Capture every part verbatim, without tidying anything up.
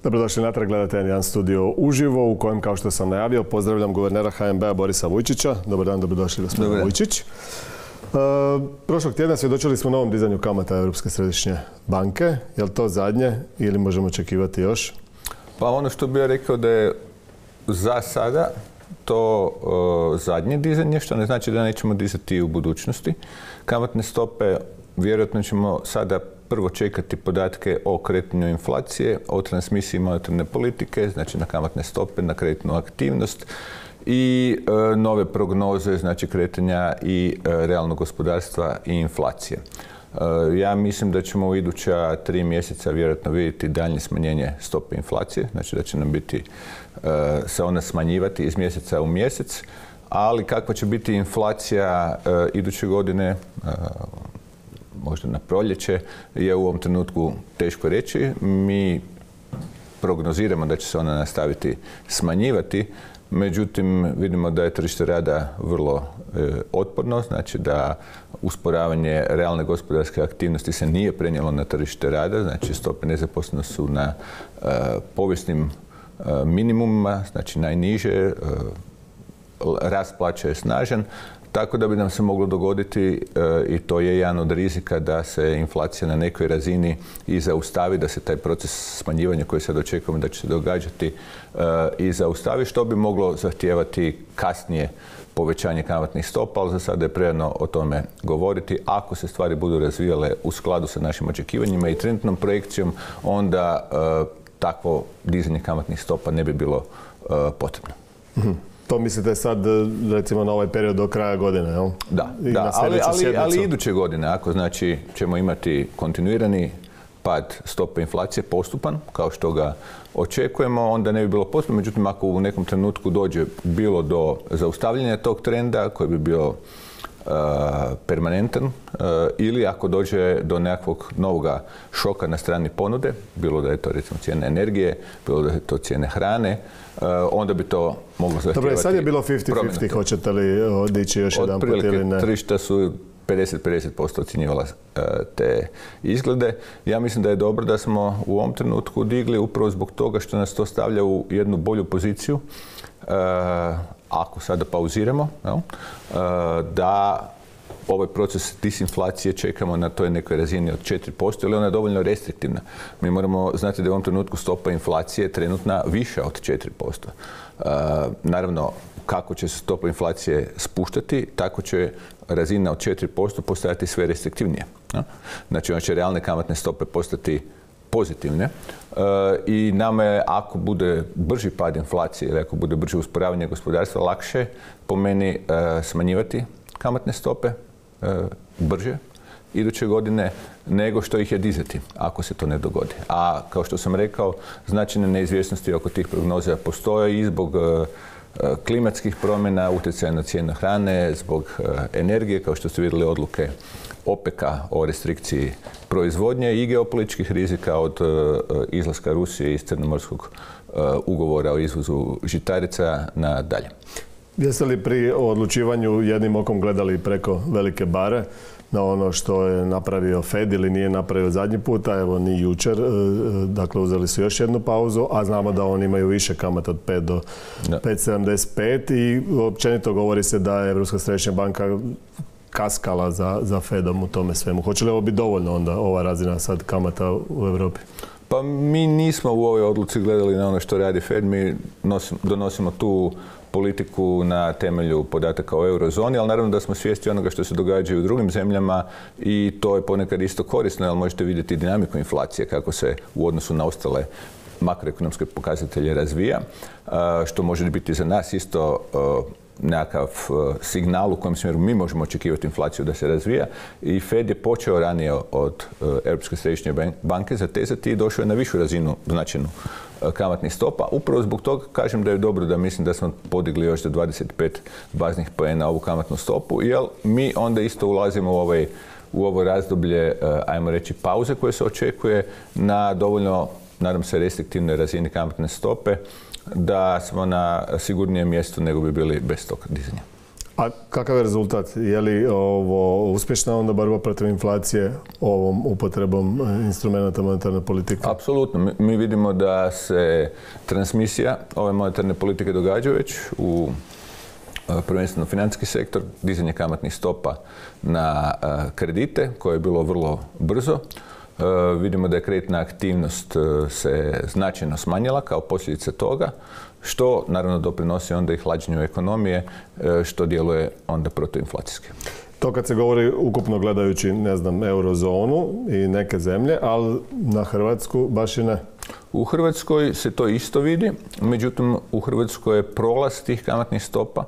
Dobrodošli natrag, gledate jedan studio uživo u kojem, kao što sam najavio, pozdravljam guvernera H N B-a Borisa Vujčića. Dobar dan, dobrodošli gospodin Vujčić. Uh, prošlog tjedna svjedočili smo novom dizanju kamata Europske središnje banke. Je li to zadnje ili možemo očekivati još? Pa ono što bih ja rekao da je za sada to uh, zadnje dizanje, što ne znači da nećemo dizati u budućnosti. Kamatne stope vjerojatno ćemo sada prvo čekati podatke o kretanju inflacije, o transmisiji monetarne politike, znači na kamatne stope, na kreditnu aktivnost i e, nove prognoze, znači kretanja i e, realnog gospodarstva i inflacije. E, ja mislim da ćemo u iduća tri mjeseca vjerojatno vidjeti daljnje smanjenje stope inflacije, znači da će nam biti e, se ona smanjivati iz mjeseca u mjesec, ali kakva će biti inflacija e, iduće godine, e, možda na proljeće, je u ovom trenutku teško reći. Mi prognoziramo da će se ona nastaviti smanjivati, međutim vidimo da je tržište rada vrlo e, otporno, znači da usporavanje realne gospodarske aktivnosti se nije prenijelo na tržište rada, znači stope nezaposlenosti su na e, povijesnim e, minimumima, znači najniže, e, rast plaća je snažan. Tako da bi nam se moglo dogoditi, e, i to je jedan od rizika, da se inflacija na nekoj razini i zaustavi, da se taj proces smanjivanja koji sad očekujemo da će se događati e, i zaustavi, što bi moglo zahtijevati kasnije povećanje kamatnih stopa, ali za sada je prerano o tome govoriti. Ako se stvari budu razvijale u skladu sa našim očekivanjima i trenutnom projekcijom, onda e, takvo dizanje kamatnih stopa ne bi bilo e, potrebno. Mm-hmm. To mislite sad, recimo, na ovaj period do kraja godine, jel? Da, da, ali, ali, ali iduće godine, ako znači ćemo imati kontinuirani pad stope inflacije, postupan, kao što ga očekujemo, onda ne bi bilo potrebno. Međutim, ako u nekom trenutku dođe bilo do zaustavljanja tog trenda, koji bi bio Uh, permanentan, uh, ili ako dođe do nekakvog novoga šoka na strani ponude, bilo da je to recimo cijene energije, bilo da je to cijene hrane, uh, onda bi to moglo zahtijevati. Dobro, sad je bilo pedeset pedeset, hoćete li odići još jedan put ili ne? Tržišta su pedeset pedeset posto ocjenjivala uh, te izglede. Ja mislim da je dobro da smo u ovom trenutku digli upravo zbog toga što nas to stavlja u jednu bolju poziciju. Uh, ako sada pauziramo, jel, da ovaj proces disinflacije čekamo na toj nekoj razini od četiri posto, ili ona je dovoljno restriktivna. Mi moramo znati da je u ovom trenutku stopa inflacije trenutna viša od četiri posto. Naravno, kako će se stopa inflacije spuštati, tako će razina od četiri posto postajati sve restriktivnije. Znači, ona će realne kamatne stope postati pozitivne e, i nama je, ako bude brži pad inflacije ili ako bude brže usporavanje gospodarstva, lakše po meni e, smanjivati kamatne stope e, brže iduće godine nego što ih je dizati, ako se to ne dogodi. A kao što sam rekao, značajne neizvjesnosti oko tih prognoza postoje i zbog e, klimatskih promjena, utjecaja na cijenu hrane, zbog e, energije, kao što ste vidjeli odluke OPEC-a o restrikciji proizvodnje i geopolitičkih rizika od uh, izlaska Rusije iz Crnomorskog uh, ugovora o izvozu žitarica na dalje. Jeste li pri odlučivanju jednim okom gledali preko velike bare na ono što je napravio Fed ili nije napravio zadnji puta, evo ni jučer, dakle uzeli su još jednu pauzu, a znamo da oni imaju više kamata od pet do pet zarez sedamdeset pet i općenito govori se da je Europska središnja banka kaskala za, za Fedom u tome svemu. Hoće li ovo biti dovoljno onda, ova razina sad kamata u Europi? Pa mi nismo u ovoj odluci gledali na ono što radi Fed, mi nosim, donosimo tu politiku na temelju podataka o eurozoni, ali naravno da smo svjesni onoga što se događa i u drugim zemljama i to je ponekad isto korisno, jer možete vidjeti dinamiku inflacije, kako se u odnosu na ostale makroekonomske pokazatelje razvija, što može biti za nas isto nekakav signal u kojem smjeru mi možemo očekivati inflaciju da se razvija. I Fed je počeo ranije od Europske središnje banke zatezati i došao je na višu razinu značajnu kamatnih stopa. Upravo zbog toga kažem da je dobro da mislim da smo podigli još za dvadeset pet baznih poena ovu kamatnu stopu, jer mi onda isto ulazimo u ovaj u ovo razdoblje, ajmo reći, pauze koje se očekuje na dovoljno, nadam se, restriktivnoj razini kamatne stope, da smo na sigurnijem mjestu nego bi bili bez tog dizanja. A kakav je rezultat? Je li ovo uspješna onda borba protiv inflacije ovom upotrebom instrumenta monetarne politike? Apsolutno. Mi, mi vidimo da se transmisija ove monetarne politike događa već u prvenstveno financijski sektor, dizanje kamatnih stopa na kredite koje je bilo vrlo brzo. Vidimo da je kreditna aktivnost se značajno smanjila kao posljedica toga, što naravno doprinosi onda i hlađenju ekonomije, što djeluje onda protuinflacijski. To kad se govori ukupno gledajući, ne znam, eurozonu i neke zemlje, ali na Hrvatsku baš i ne. U Hrvatskoj se to isto vidi, međutim u Hrvatskoj je prolaz tih kamatnih stopa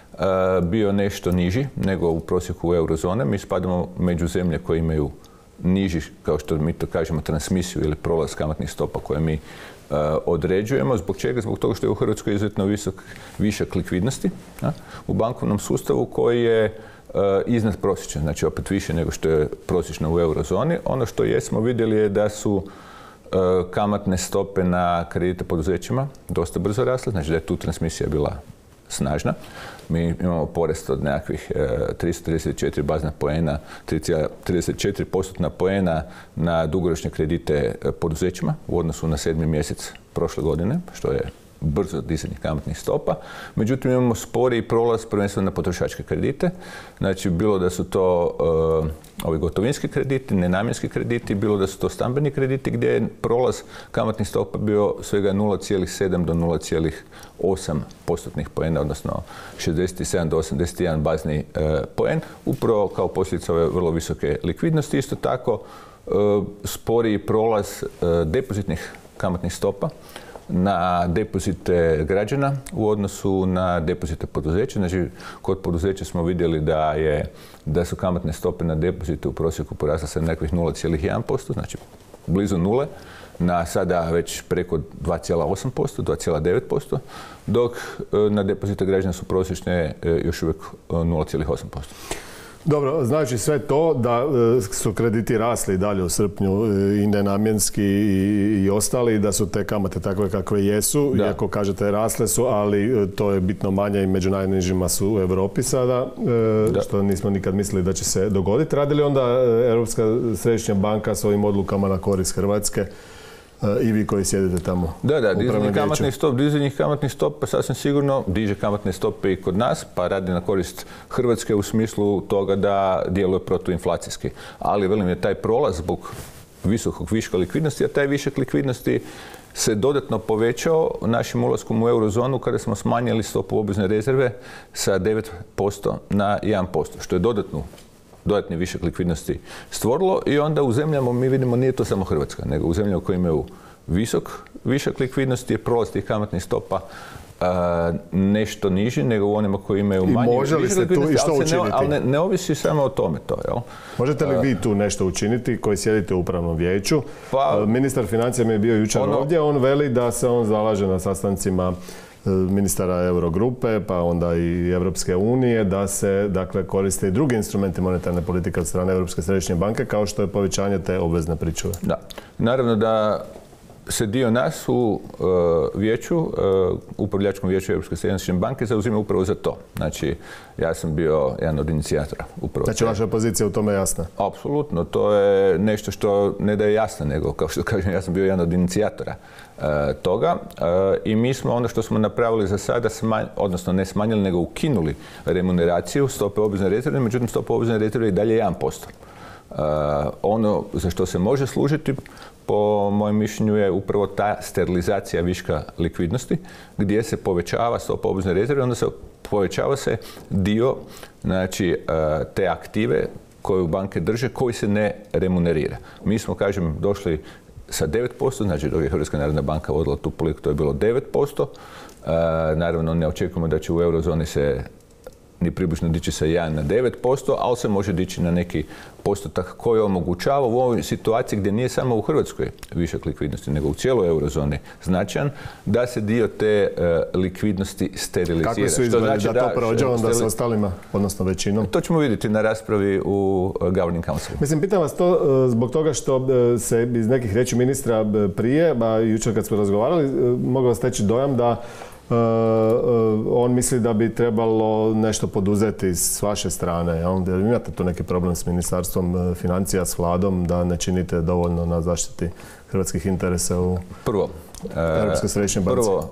bio nešto niži nego u prosjeku eurozone. Mi spadamo među zemlje koje imaju niži, kao što mi to kažemo, transmisiju ili prolaz kamatnih stopa koje mi uh, određujemo. Zbog čega? Zbog toga što je u Hrvatskoj izuzetno visok višak likvidnosti a, u bankovnom sustavu koji je uh, iznad prosječan, znači opet više nego što je prosječno u eurozoni. Ono što jesmo vidjeli je da su uh, kamatne stope na kredite poduzećima dosta brzo rasle, znači da je tu transmisija bila snažna. Mi imamo porast od nekakvih tristo trideset četiri bazna poena, tri zarez trideset četiri postotna poena na dugoročne kredite poduzećima u odnosu na sedmi mjesec prošle godine, što je brzo dizanje kamatnih stopa. Međutim, imamo sporiji prolaz prvenstveno na potrošačke kredite. Znači, bilo da su to uh, ovi gotovinski krediti, nenamjenski krediti, bilo da su to stambeni krediti gdje je prolaz kamatnih stopa bio svega nula zarez sedam do nula zarez osam postotnih poena, odnosno šezdeset sedam do osamdeset jedan bazni uh, poen, upravo kao posljedica ove vrlo visoke likvidnosti. Isto tako, uh, sporiji prolaz uh, depozitnih kamatnih stopa na depozite građana u odnosu na depozite poduzeća. Znači, kod poduzeća smo vidjeli da, je, da su kamatne stope na depozite u prosjeku porasle sa nekakvih nula zarez jedan posto, znači blizu nule, na sada već preko dva zarez osam posto, dva zarez devet posto, dok na depozite građana su prosječne još uvijek nula zarez osam posto. Dobro, znači sve to da su krediti rasli dalje u srpnju i nenamjenski i, i ostali, da su te kamate takve kakve jesu, da. Iako kažete rasle su, ali to je bitno manje i među najnižima su u Europi sada, da. Što nismo nikad mislili da će se dogoditi. Radi li onda Europska središnja banka s ovim odlukama na korist Hrvatske i vi koji sjedite tamo? Da, da, dizanje kamatnih stopa, dizanje kamatnih stopa sasvim sigurno diže kamatne stope i kod nas, pa radi na korist Hrvatske u smislu toga da djeluje protuinflacijski. Ali, velim, je taj prolaz zbog visokog viška likvidnosti, a taj višak likvidnosti se dodatno povećao našim ulaskom u eurozonu kada smo smanjili stopu obvezne rezerve sa devet posto na jedan posto, što je dodatnu dodatni višak likvidnosti stvorilo i onda u zemljama mi vidimo nije to samo Hrvatska, nego u zemljama koje imaju visok višak likvidnosti je prolaz tih kamatnih stopa a, nešto niži nego u onima koji imaju manje višak likvidnosti, što ali, se ne, ali ne, ne ovisi samo o tome to. Jel? Možete li vi tu nešto učiniti koji sjedite u upravnom vijeću? Pa, ministar financija mi je bio jučer ono, ovdje, on veli da se on zalaže na sastancima ministara Eurogrupe, pa onda i Europske unije, da se dakle koriste i drugi instrumenti monetarne politike od strane Europske središnje banke, kao što je povećanje te obvezne pričuve. Da. Naravno da se dio nas u uh, vijeću, uh, upravljačkom vijeću Europske središnje banke zauzima upravo za to. Znači, ja sam bio jedan od inicijatora. Upravo znači, vaša pozicija u tome je jasna? Apsolutno. To je nešto što ne da je jasno, nego, kao što kažem, ja sam bio jedan od inicijatora uh, toga. Uh, I mi smo ono što smo napravili za sada, smanj, odnosno ne smanjili, nego ukinuli remuneraciju stope obvezne rezerve, međutim, stopa obvezne rezerve je dalje jedan posto. Uh, ono za što se može služiti, po mojem mišljenju, je upravo ta sterilizacija viška likvidnosti, gdje se povećava stopa obvezne rezerve, onda se povećava se dio, znači, te aktive koju banke drže, koji se ne remunerira. Mi smo, kažem, došli sa devet posto, znači dok je Hrvatska narodna banka vodila tu politiku, to je bilo devet posto. Naravno, ne očekujemo da će u eurozoni se ni približno dići sa jedan na devet posto, ali se može dići na neki postotak koji omogućava u ovoj situaciji gdje nije samo u Hrvatskoj višak likvidnosti, nego u cijeloj eurozoni značajan, da se dio te uh, likvidnosti sterilizira. Kako su izgledi znači da, da to prođe onda sterili... sa ostalima, odnosno većinom? To ćemo vidjeti na raspravi u uh, Governing Councilu. Mislim, pitam vas to uh, zbog toga što uh, se iz nekih riječi ministra prije, ba jučer kad smo razgovarali, uh, mogao steći dojam da on misli da bi trebalo nešto poduzeti s vaše strane. Jel? Imate tu neki problem s Ministarstvom financija, s vladom, da ne činite dovoljno na zaštiti hrvatskih interesa u Prvo, Europskoj središnjoj banci? Prvo,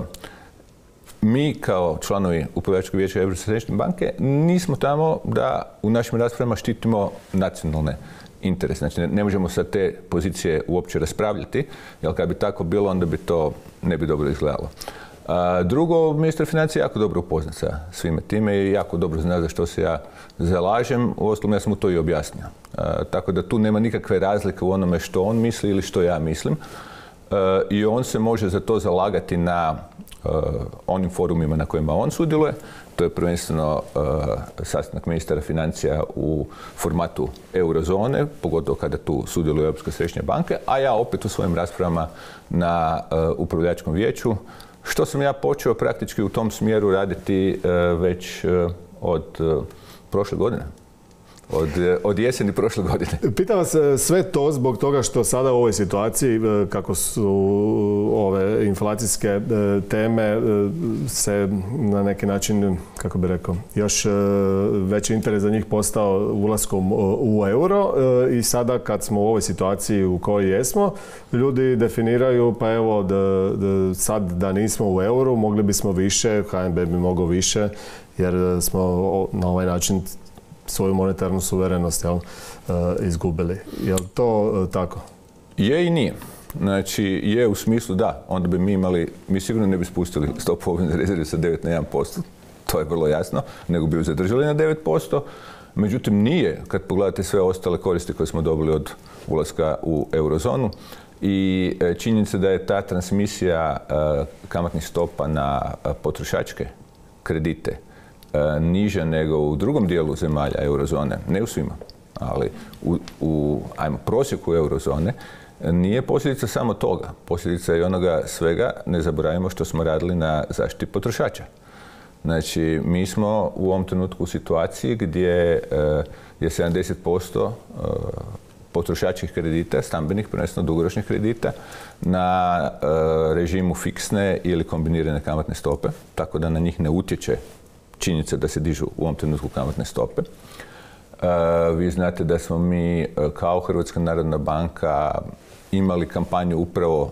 mi kao članovi upravljačkog vijeća Europske središnje banke nismo tamo da u našim raspravama štitimo nacionalne interese. Znači, ne, ne možemo sa te pozicije uopće raspravljati, jer kad bi tako bilo, onda bi to ne bi dobro izgledalo. A, drugo, ministar financija jako dobro upoznat sa svime time i jako dobro zna za što se ja zalažem. Uostalom, ja sam mu to i objasnio. A, tako da tu nema nikakve razlike u onome što on misli ili što ja mislim. A, I on se može za to zalagati na Uh, onim forumima na kojima on sudjeluje. To je prvenstveno uh, sastanak ministara financija u formatu eurozone, pogotovo kada tu sudjeluje Europska središnja banka, a ja opet u svojim raspravama na uh, upravljačkom vijeću, što sam ja počeo praktički u tom smjeru raditi uh, već uh, od uh, prošle godine. Od, od jeseni prošle godine. Pitam vas sve to zbog toga što sada u ovoj situaciji, kako su ove inflacijske teme se na neki način, kako bi rekao, još veći interes za njih postao ulaskom u euro i sada kad smo u ovoj situaciji u kojoj jesmo, ljudi definiraju pa evo da, da sad da nismo u euru mogli bismo više, H N B bi mogao više jer smo na ovaj način svoju monetarnu suverenost jel, izgubili. Je li to tako? Je i nije. Znači, je u smislu da, onda bi mi imali, mi sigurno ne bi spustili stopu obvezne rezerve sa devet na jedan posto, to je vrlo jasno, nego bi ju zadržali na devet posto. Međutim, nije, kad pogledate sve ostale koristi koje smo dobili od ulaska u eurozonu i činjenica da je ta transmisija kamatnih stopa na potrošačke kredite niža nego u drugom dijelu zemalja eurozone, ne u svima, ali u, u ajmo, prosjeku eurozone, nije posljedica samo toga. Posljedica je onoga svega, ne zaboravimo što smo radili na zaštiti potrošača. Znači, mi smo u ovom trenutku u situaciji gdje je sedamdeset posto potrošačkih kredita, stambenih, prvenstveno dugoročnih kredita, na režimu fiksne ili kombinirane kamatne stope, tako da na njih ne utječe činjenica da se dižu u ovom trenutku kamatne stope. Vi znate da smo mi kao Hrvatska narodna banka imali kampanju upravo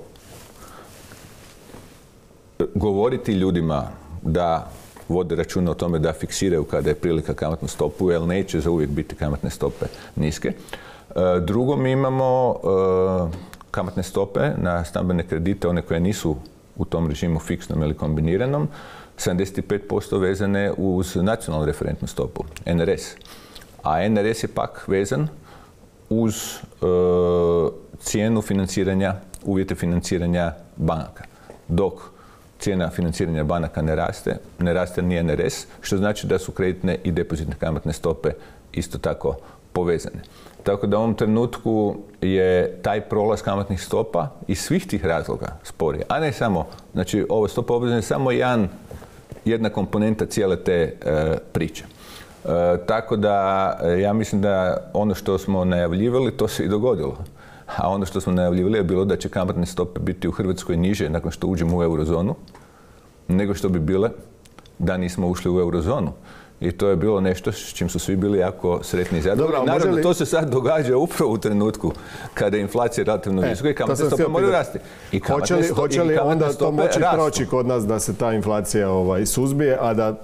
govoriti ljudima da vode računa o tome da fiksiraju kada je prilika kamatnu stopu, jer neće za uvijek biti kamatne stope niske. Drugo, mi imamo kamatne stope na stambene kredite, one koje nisu u tom režimu fiksnom ili kombiniranom, sedamdeset pet posto vezane uz nacionalnu referentnu stopu, N R S. A N R S je pak vezan uz e, cijenu financiranja, uvjete financiranja banaka. Dok cijena financiranja banaka ne raste, ne raste ni N R S, što znači da su kreditne i depozitne kamatne stope isto tako povezane. Tako da u ovom trenutku je taj prolaz kamatnih stopa iz svih tih razloga sporije, a ne samo, znači ovo stopa obvezne je samo jedan, jedna komponenta cijele te e, priče. E, tako da ja mislim da ono što smo najavljivali, to se i dogodilo. A ono što smo najavljivali je bilo da će kamatne stope biti u Hrvatskoj niže nakon što uđemo u eurozonu, nego što bi bile da nismo ušli u eurozonu. I to je bilo nešto s čim su svi bili jako sretni i zadovoljni. Naravno, li... to se sad događa upravo u trenutku kada je inflacija relativno e, visoka i kamatne stope moraju rasti. I hoće li, hoće li onda to moći rastu. proći kod nas da se ta inflacija ovaj, suzbije, a da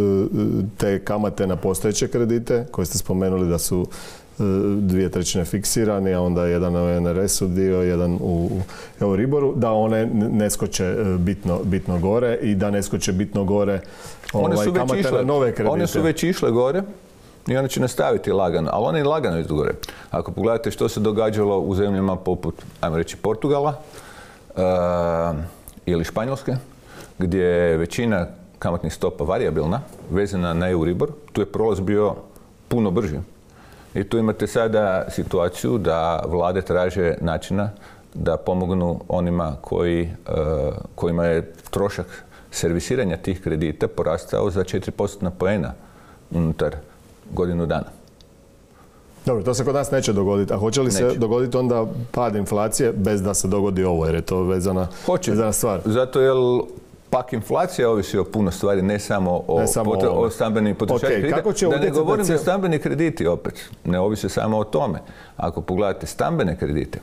te kamate na postojeće kredite, koje ste spomenuli da su dvije trećine fiksirani, a onda jedan u N R S-u dio, jedan u Euriboru, da one ne skoče bitno, bitno gore i da ne skoče bitno gore ovaj, kamate išle, na nove kredite. One su već išle gore i one će nastaviti lagano, ali one i lagano idu gore. Ako pogledate što se događalo u zemljama poput, ajmo reći, Portugala uh, ili Španjolske, gdje je većina kamatnih stopa varijabilna, vezana na Euribor, tu je prolaz bio puno brži. I tu imate sada situaciju da vlade traže načina da pomognu onima koji, uh, kojima je trošak servisiranja tih kredita porastao za četiri postotna poena unutar godinu dana. Dobro, to se kod nas neće dogoditi. A hoće li neće. se dogoditi onda pad inflacije bez da se dogodi ovo, jer je to vezana, hoće. vezana stvar? Zato jer Pak inflacija ovisi o puno stvari, ne samo o, ne samo potre, o stambenim potrošačkim okay, kredita. Da ne govorim da stambeni krediti opet ne ovise samo o tome. Ako pogledate stambene kredite,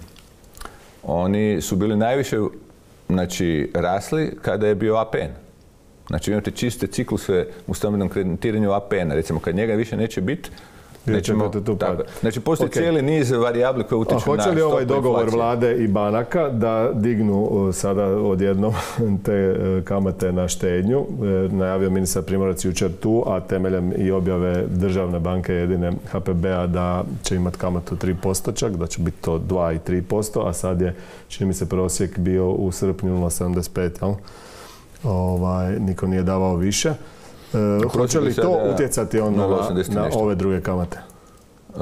oni su bili najviše, znači, rasli kada je bio A P N. Znači, imate čiste cikluse u stambenom kreditiranju A P N-a. Recimo, kad njega više neće biti, nećemo, tako, znači, postoji okay. cijeli niz varijabli koje utječu na stopu inflacije. A hoće li ovaj dogovor vlade i banaka da dignu sada odjednom te kamate na štednju? Najavio ministar Primorac jučer tu, a temeljem i objave državne banke jedine H P B-a da će imati kamatu tri posto čak, da će biti to dva i tri posto, a sad je, čini mi se, prosjek bio u srpnju nula zarez sedamdeset pet, jel? Ovaj, niko nije davao više. E, hoće li to utjecati onda na, na ove druge kamate? E,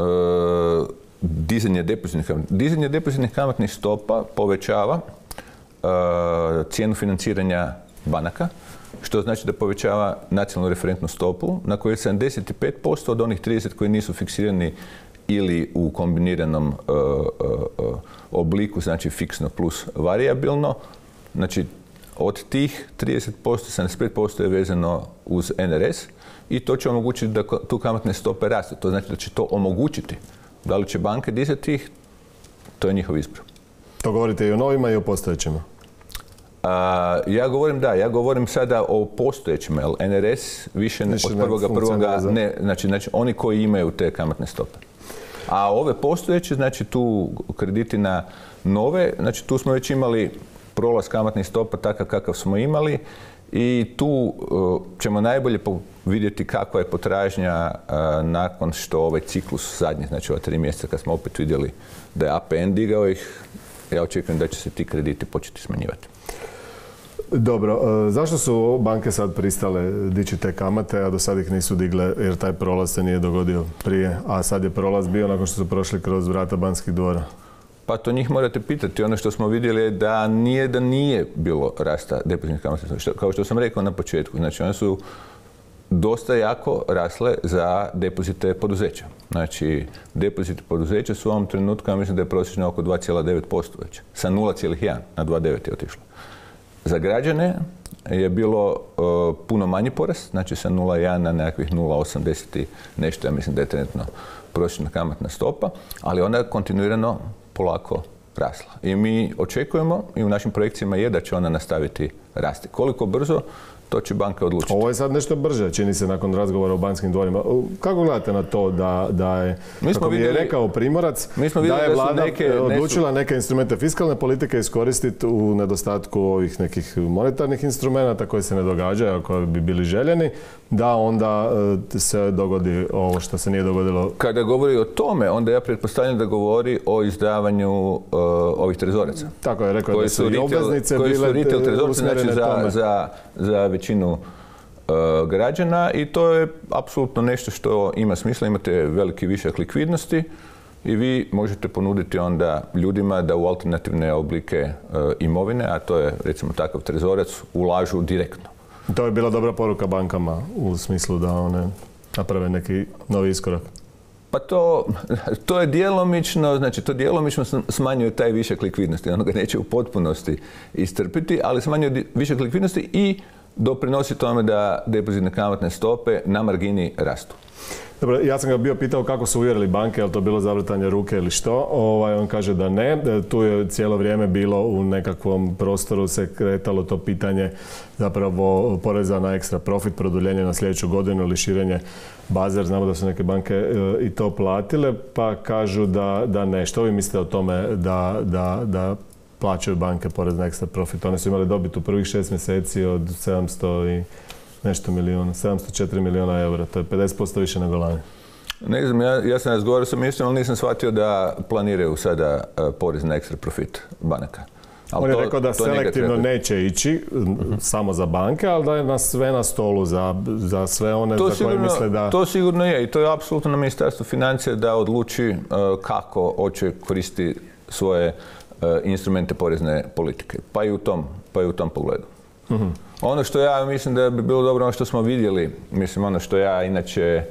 dizanje depozitnih kamatnih. Dizanje depozitnih kamatnih stopa povećava e, cijenu financiranja banaka, što znači da povećava nacionalnu referentnu stopu na kojoj je sedamdeset pet posto od onih trideset koji nisu fiksirani ili u kombiniranom e, e, obliku, znači fiksno plus varijabilno. Znači, od tih trideset posto, sedamdeset pet posto je vezano uz N R S i to će omogućiti da tu kamatne stope rastu. To znači da će to omogućiti. Da li će banke dizati ih, to je njihov izbor. To govorite i o novima i o postojećima? A, ja govorim da, ja govorim sada o postojećima, jer N R S više ne, od prvoga prvoga ne, znači, znači oni koji imaju te kamatne stope. A ove postojeće, znači tu krediti na nove, znači tu smo već imali prolaz kamatnih stopa takav kakav smo imali i tu uh, ćemo najbolje vidjeti kakva je potražnja uh, nakon što ovaj ciklus zadnji, znači ova tri mjeseca kad smo opet vidjeli da je A P N digao ih, ja očekujem da će se ti krediti početi smanjivati. Dobro, uh, zašto su banke sad pristale dići te kamate, a do sad ih nisu digle jer taj prolaz se nije dogodio prije, a sad je prolaz bio nakon što su prošli kroz vrata Banskih dvora? Pa to njih morate pitati. Ono što smo vidjeli je da nije da nije bilo rasta depozitnih kamatnih stopa. Kao što sam rekao na početku, znači one su dosta jako rasle za depozite poduzeća. Znači, depoziti poduzeća su u ovom trenutku, ja mislim da je prosječno oko dva zarez devet posto već. Sa nula zarez jedan na dva zarez devet je otišlo. Za građane je bilo uh, puno manji porast, znači sa nula zarez jedan na nekakvih nula zarez osamdeset i nešto, ja mislim da je trenutno prosječna kamatna stopa, ali ona je kontinuirano polako rasla. I mi očekujemo i u našim projekcijama je da će ona nastaviti rasti. Koliko brzo, to će banke odlučiti. Ovo je sad nešto brže, čini se, nakon razgovora o Banskim dvorima. Kako gledate na to da, da je, mi kako mi je rekao Primorac, da je vlada neke, odlučila nesu... neke instrumente fiskalne politike iskoristiti u nedostatku ovih nekih monetarnih instrumenata koji se ne događaju, a koji bi bili željeni, da onda se dogodi ovo što se nije dogodilo? Kada govori o tome, onda ja pretpostavljam da govori o izdavanju uh, ovih trezoraca. Tako je, rekao da su i obveznice bile usmjerene znači tome. Za, za, za većinu uh, građana i to je apsolutno nešto što ima smisla. Imate veliki višak likvidnosti i vi možete ponuditi onda ljudima da u alternativne oblike uh, imovine, a to je recimo takav trezorac, ulažu direktno. To je bila dobra poruka bankama u smislu da one naprave neki novi iskorak. Pa to, to je djelomično, znači to djelomično smanjuje taj višak likvidnosti. Ono ga neće u potpunosti istrpiti, ali smanjuje višak likvidnosti i doprinosi tome da depozitne kamatne stope na margini rastu. Dobro, ja sam ga bio pitao kako su uvjerili banke, je li to bilo zavrtanje ruke ili što. Ovaj, on kaže da ne. Tu je cijelo vrijeme bilo u nekakvom prostoru se kretalo to pitanje zapravo poreza na ekstra profit, produljenje na sljedeću godinu ili širenje baze. Znamo da su neke banke e, i to platile, pa kažu da, da ne. Što vi mislite o tome da, da, da plaćaju banke porez na ekstra profit? One su imali dobit u prvih šest mjeseci od sedamsto i nešto milijuna, sedamsto četiri milijuna eura, to je pedeset posto više nego lani. Ne znam, ja, ja sam razgovarao sa ministrom, ali nisam shvatio da planiraju sada uh, porez na ekstra profit banaka. On je rekao da selektivno neće ići uh-huh. samo za banke, ali da je na sve na stolu za, za sve one to za sigurno, koje misle da... To sigurno je i to je apsolutno na Ministarstvu financija da odluči uh, kako hoće koristiti svoje uh, instrumente porezne politike, pa i u tom, pa i u tom pogledu. Uh-huh. Ono što ja mislim da bi bilo dobro, ono što smo vidjeli, mislim ono što ja inače e,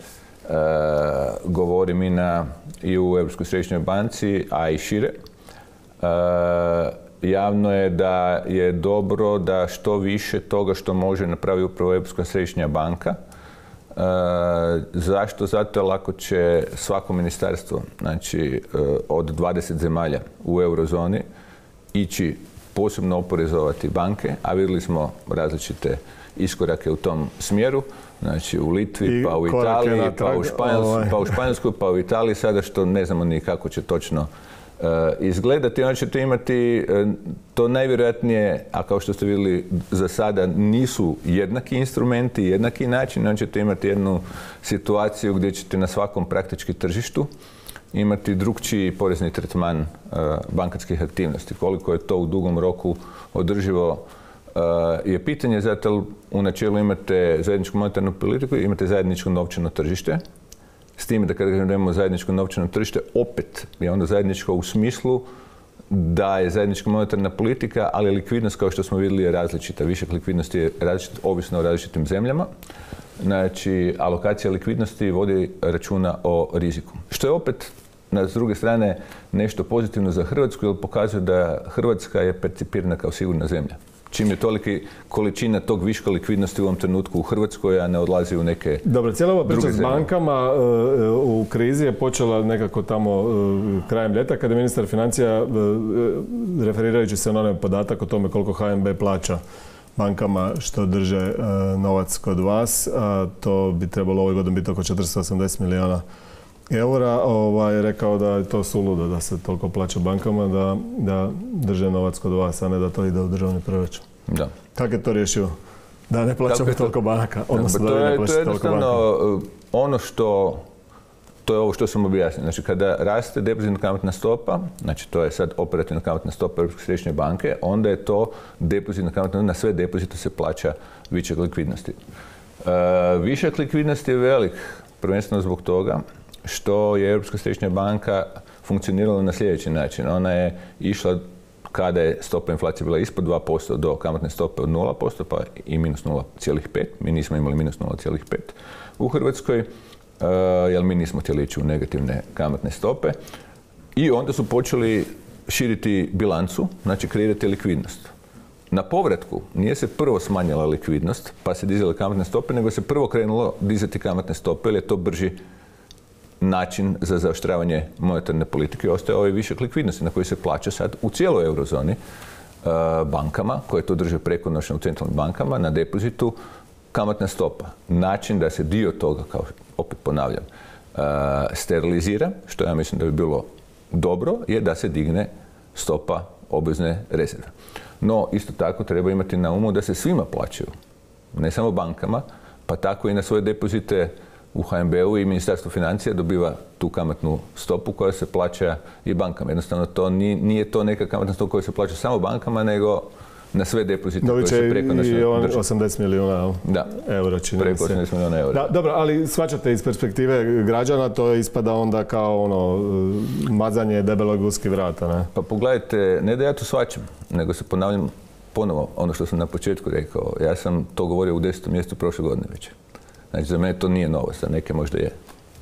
govorim i, na, i u Europskoj središnjoj banci, a i šire, e, javno je da je dobro da što više toga što može napraviti upravo Europska središnja banka. E, zašto? Zato jer lako će svako ministarstvo, znači od dvadeset zemalja u eurozoni, ići posebno oporezovati banke, a vidjeli smo različite iskorake u tom smjeru, znači u Litvi, I pa u Italiji, pa u, ovaj. pa u Španjolskoj, pa u Italiji, sada što ne znamo ni kako će točno uh, izgledati. Onda ćete imati uh, to najvjerojatnije, a kao što ste vidjeli za sada nisu jednaki instrumenti, jednaki način, onda ćete imati jednu situaciju gdje ćete na svakom praktički tržištu imati drukčiji porezni tretman uh, bankarskih aktivnosti. Koliko je to u dugom roku održivo uh, je pitanje, zato u načelu imate zajedničku monetarnu politiku, imate zajedničko novčano tržište. S tim da kada imamo zajedničko novčano tržište, opet je onda zajedničko u smislu da je zajednička monetarna politika, ali likvidnost, kao što smo vidjeli, je različita. Višak likvidnosti je različit, ovisno o različitim zemljama. Znači, alokacija likvidnosti vodi računa o riziku. Što je opet, s druge strane, nešto pozitivno za Hrvatsku, jer pokazuje da Hrvatska je percipirana kao sigurna zemlja. Čim je toliki količina tog viška likvidnosti u ovom trenutku u Hrvatskoj, a ne odlazi u neke Dobro, cijela ova priča druge s zemlje. bankama uh, u krizi je počela nekako tamo uh, krajem ljeta, kada je ministar financija, uh, referirajući se na onaj podatak o tome koliko H N B plaća bankama što drže uh, novac kod vas, a to bi trebalo ovoj godini biti oko četiristo osamdeset milijuna eura, ovaj, rekao da je to suludo da se toliko plaća bankama, da, da drže novac kod vas, a ne da to ide u državni proračun. Da. Kako je to riješio? Da ne plaćamo to? toliko banaka, odnosno da, da to ne je, plaćate to je toliko banaka. jednostavno ono što, to je ovo što sam objasnio. Znači, kada raste depozitna kamatna stopa, znači to je sad operativna kamatna stopa Europske središnje banke, onda je to depozitna kamatna, na sve depozite se plaća višak likvidnosti. E, višak likvidnosti je velik, prvenstveno zbog toga što je Europska središnja banka funkcionirala na sljedeći način. Ona je išla kada je stopa inflacije bila ispod dva posto do kamatne stope od nula posto, pa i minus nula zarez pet. Mi nismo imali minus nula zarez pet u Hrvatskoj, uh, jer mi nismo htjeli ići u negativne kamatne stope. I onda su počeli širiti bilancu, znači kreirati likvidnost. Na povratku nije se prvo smanjila likvidnost, pa se dizale kamatne stope, nego se prvo krenulo dizati kamatne stope, jer je to brži način za zaoštravanje monetarne politike. Ostaje ovaj višak likvidnosti na koji se plaća sad u cijeloj eurozoni bankama, koje to drže prekonoćno u centralnim bankama, na depozitu kamatna stopa. Način da se dio toga, kao opet ponavljam, sterilizira, što ja mislim da bi bilo dobro, je da se digne stopa obvezne rezerve. No, isto tako treba imati na umu da se svima plaćaju, ne samo bankama, pa tako i na svoje depozite u H N B-u i Ministarstvo financija dobiva tu kamatnu stopu koja se plaća i bankama. Jednostavno, to nije, nije to neka kamatna stopa koja se plaća samo bankama, nego na sve depozite koje se prekonoćno drže. Dobit će i osamdeset milijuna da. eura, čini Preko osamdeset milijuna eura. Da, dobro, ali shvaćate iz perspektive građana, to ispada onda kao ono mazanje debelog guski vrata, ne? Pa pogledajte, ne da ja to shvaćam, nego se ponavljam ponovo ono što sam na početku rekao. Ja sam to govorio u desetom mjesecu prošle godine već. Znači, za mene to nije novost, za neke možda je.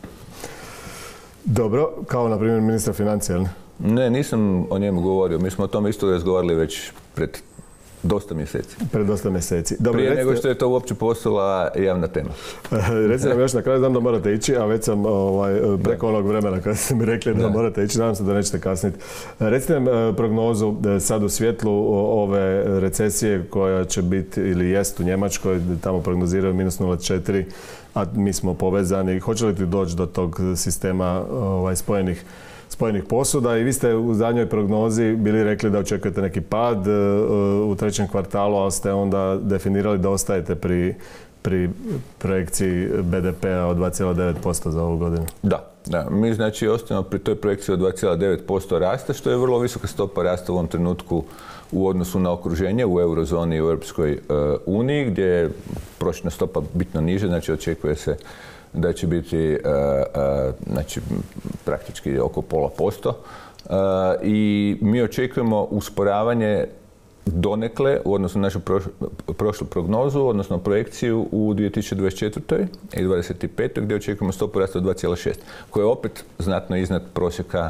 Dobro, kao na primjer ministar financija, ili? Ne, nisam o njemu govorio. Mi smo o tome isto razgovarali već pred dosta mjeseci. Pred dosta mjeseci. Dobro, Prije recite, nego što je to uopće postala javna tema. Recite nam još na kraju, znam da morate ići, a već sam ovaj, preko onog vremena kada ste mi rekli da, da morate ići, nadam se da nećete kasniti. Recite nam prognozu sad u svjetlu ove recesije koja će biti ili jest u Njemačkoj, tamo prognoziraju minus nula zarez četiri, a mi smo povezani. Hoće li ti doći do tog sistema ovaj, spojenih spojenih posuda i vi ste u zadnjoj prognozi bili rekli da očekujete neki pad u trećem kvartalu, ali ste onda definirali da ostajete pri, pri projekciji B D P-a od dva zarez devet posto za ovu godinu. Da, da, mi znači ostajemo pri toj projekciji od dva zarez devet posto rasta, što je vrlo visoka stopa rasta u ovom trenutku u odnosu na okruženje u eurozoni i u Europskoj uniji, gdje je prosječna stopa bitno niža, znači očekuje se da će biti uh, uh, znači, praktički oko pola posto. Uh, I mi očekujemo usporavanje donekle u odnosu na našu prošlu, prošlu prognozu, odnosno projekciju u dvije tisuće dvadeset četvrtoj i dvadeset petoj gdje očekujemo stopu rasta od dva zarez šest, koja je opet znatno iznad prosjeka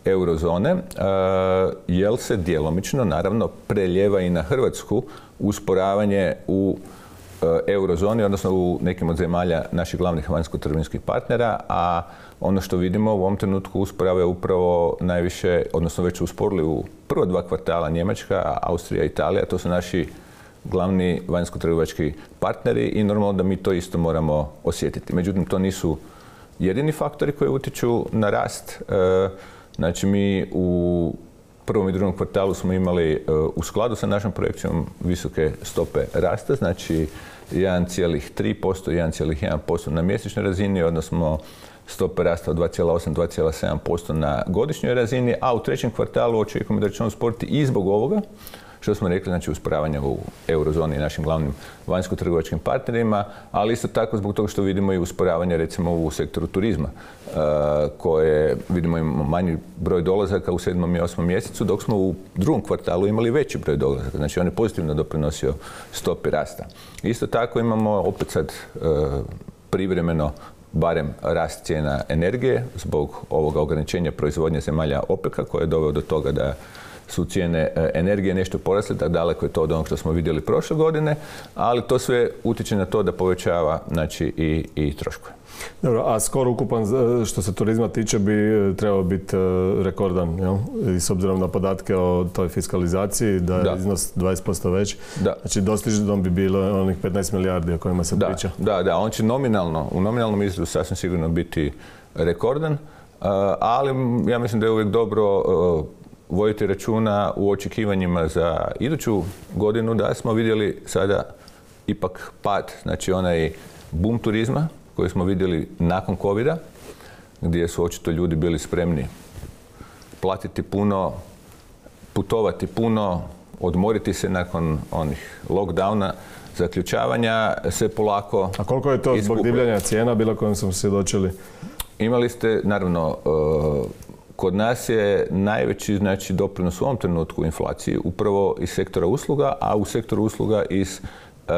eurozone, jel se djelomično, naravno, preljeva i na Hrvatsku usporavanje u eurozoni, odnosno u nekim od zemalja naših glavnih vanjsko-trgovinskih partnera, a ono što vidimo u ovom trenutku usporava upravo najviše, odnosno već su usporili u prva dva kvartala Njemačka, Austrija, Italija, to su naši glavni vanjsko-trgovački partneri i normalno da mi to isto moramo osjetiti. Međutim, to nisu jedini faktori koji utječu na rast. Znači, mi u prvom i drugom kvartalu smo imali u skladu sa našom projekcijom visoke stope rasta, znači jedan zarez tri posto, jedan zarez jedan posto na mjesečnoj razini, odnosno stope rasta od dva zarez osam do dva zarez sedam posto na godišnjoj razini, a u trećem kvartalu očekujemo da će on sporiti i zbog ovoga, što smo rekli, znači usporavanje u eurozoni i našim glavnim vanjsko-trgovačkim partnerima, ali isto tako zbog toga što vidimo i usporavanje recimo u sektoru turizma, koje vidimo imamo manji broj dolazaka u sedmom i osmom mjesecu, dok smo u drugom kvartalu imali veći broj dolazaka. Znači on je pozitivno doprinosio stopi rasta. Isto tako imamo opet sad privremeno barem rast cijena energije zbog ovoga ograničenja proizvodnje zemalja OPEC-a koje je doveo do toga da su cijene energije nešto porasle, tako daleko je to od onog što smo vidjeli prošle godine, ali to sve utječe na to da povećava, znači, i, i troškove. Dobro, a skoro ukupan što se turizma tiče bi trebao biti rekordan, jel? I s obzirom na podatke o toj fiskalizaciji, da je da. iznos dvadeset posto veći. Da. Znači, dostižnom bi bilo onih petnaest milijardi o kojima se da. priča. Da, da, on će nominalno, u nominalnom izrazu sasvim sigurno biti rekordan, ali ja mislim da je uvijek dobro voditi računa u očekivanjima za iduću godinu, da smo vidjeli sada ipak pad, znači onaj boom turizma koji smo vidjeli nakon covida, gdje su očito ljudi bili spremni platiti puno, putovati puno, odmoriti se nakon onih lockdowna, zaključavanja se polako. A koliko je to zbog izgubio. Divljanja cijena bilo kojom smo svjedočili? Imali ste, naravno, kod nas je najveći, znači, doprinos u ovom trenutku inflaciji upravo iz sektora usluga, a u sektoru usluga iz uh,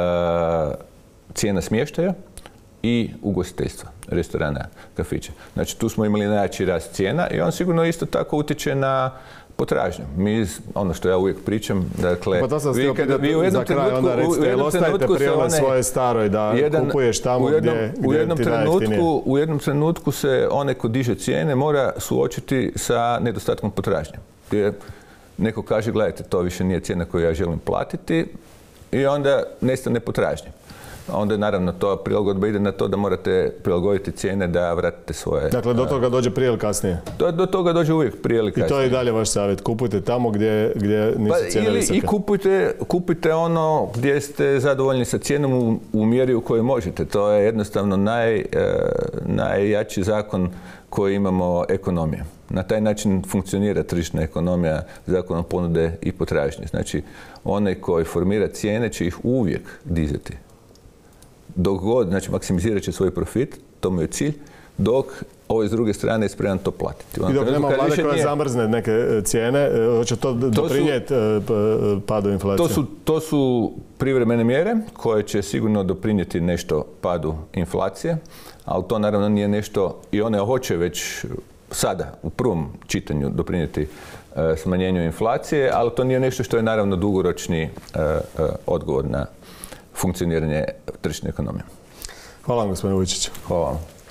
cijena smještaja i ugostiteljstva, restorana, kafića. Znači, tu smo imali najjači rast cijena i on sigurno isto tako utječe na potražnju. Mi, ono što ja uvijek pričam, dakle, pa to sam vi, kada, vi u jednom trenutku, onda recite, jel ostajete pri onoj svoje staroj da jedan, kupuješ tamo u jednom, gdje, gdje u jednom ti trenutku, u jednom trenutku se onaj ko diže cijene mora suočiti sa nedostatkom potražnje. Gdje neko kaže, gledajte, to više nije cijena koju ja želim platiti i onda nestane potražnje. Onda naravno to prilagodba ide na to da morate prilagoditi cijene da vratite svoje... Dakle, do toga dođe prije ili kasnije? Do, do toga dođe uvijek prije ili kasnije. I to je i dalje vaš savjet. Kupujte tamo gdje, gdje nisu pa, cijene ili visoke. I kupujte, kupujte ono gdje ste zadovoljni sa cijenom u, u mjeri u kojoj možete. To je jednostavno naj, eh, najjači zakon koji imamo ekonomije. Na taj način funkcionira tržišna ekonomija, zakonom ponude i potražnje. Znači, onaj koji formira cijene će ih uvijek dizati. Dok god, znači maksimizirat će svoj profit, to mu je cilj, dok ovaj s druge strane je spreman to platiti. I dok nema vlade koja nije... zamrzne neke cijene, hoće to, to doprinijeti padu inflacije? To su, to su privremene mjere koje će sigurno doprinijeti nešto padu inflacije, ali to naravno nije nešto, i one hoće već sada u prvom čitanju doprinijeti smanjenju inflacije, ali to nije nešto što je naravno dugoročni odgovor na funkcioniranje tržišne ekonomije. Hvala vam, gospodine Vujčić. Hvala vam.